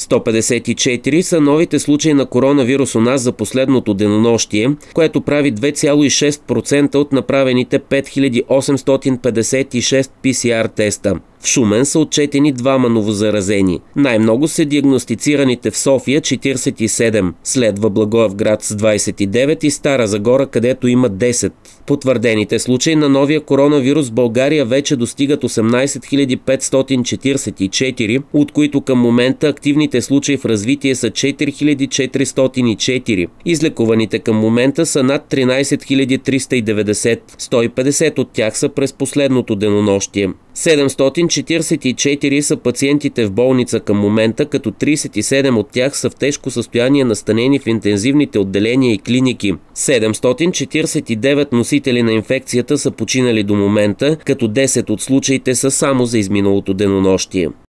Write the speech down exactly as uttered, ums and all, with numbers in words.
сто петдесет и четири са новите случаи на коронавирус у нас за последното денонощие, което прави две цяло и шест процента от направените пет хиляди осемстотин петдесет и шест пи си ар теста. В Шумен са отчетени двама новозаразени. Най-много са диагностицираните в София – четиридесет и седем, следва Благоевград с двадесет и девет и Стара Загора, където има десет. Потвърдените случаи на новия коронавирус в България вече достигат осемнадесет хиляди петстотин четиридесет и четири, от които към момента активните случаи в развитие са четири хиляди четиристотин и четири. Излекуваните към момента са над тринадесет хиляди триста и деветдесет, сто и петдесет от тях са през последното денонощие. седемстотин четиридесет и четири са пациентите в болница към момента, като тридесет и седем от тях са в тежко състояние, настанени в интензивните отделения и клиники. седемстотин четиридесет и девет носители на инфекцията са починали до момента, като десет от случаите са само за изминалото денонощие.